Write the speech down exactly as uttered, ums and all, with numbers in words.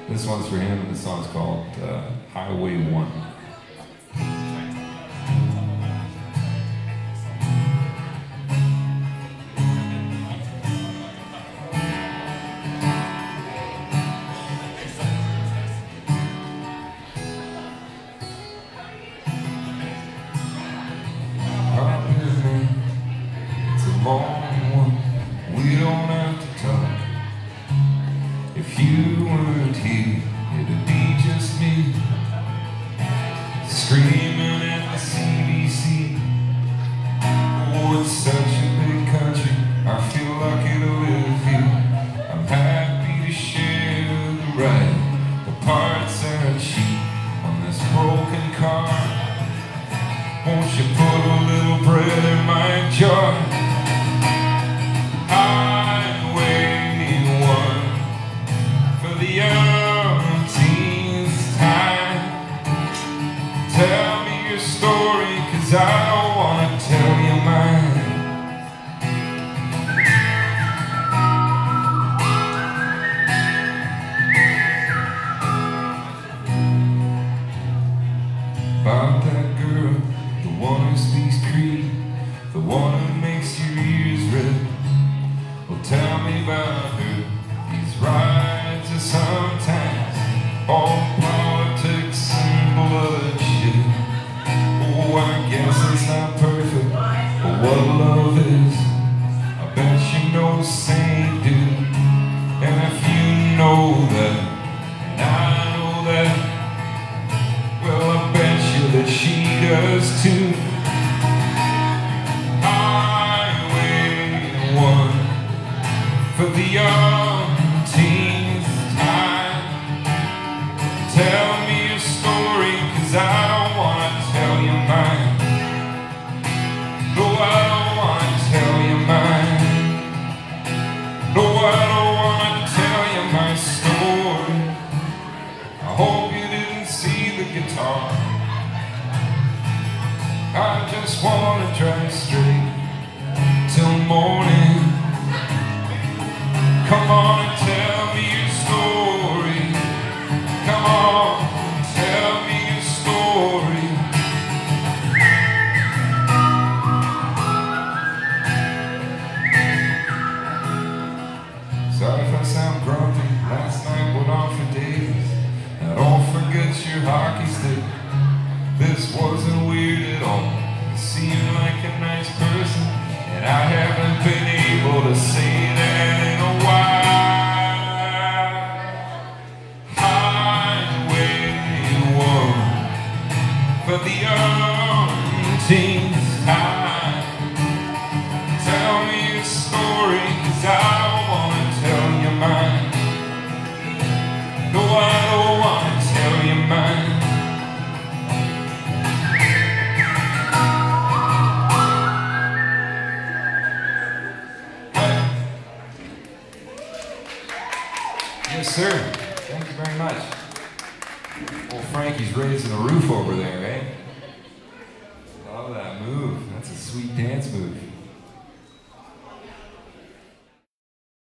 This one's for him, and the song's called uh, Highway one. It's a long one, we don't have to talk. If you weren't here, it'd be just me screaming at the C B C. Oh, it's such a big country, I feel lucky to live here. I'm happy to share the ride, the parts are cheap on this broken car. Won't you put a little bread in my jar? The umpteenth time, tell me your story, 'cause I don't wanna tell you mine. About that girl, the one who speaks Cree, the one who makes your ears red. Well, tell me about her, these rides are sometimes all politics and bloodshed. Oh, I guess it's not perfect, but what love is, I bet you know Saint dude. And if you know that, and I know that, well, I bet you that she does too. Highway one for the umpteenth time. Tell me your story, 'cause I don't wanna tell you mine. No, I don't wanna tell you mine. No, I don't wanna tell you my story. I hope you didn't see the guitar. I just wanna drive straight till morning. Come on and tell me your story. Come on, tell me your story. Sorry if I sound grumpy, last night went on for days. Now don't forget your hockey stick. This wasn't weird at all. You seem like a nice person, and I haven't been able to say that in a while. Highway one for the umpteenth time. Tell me your story, 'cause I don't wanna tell you mine. No, I don't wanna tell you mine. Yes, sir. Thank you very much. Old Frankie's raising the roof over there, eh? Love that move. That's a sweet dance move.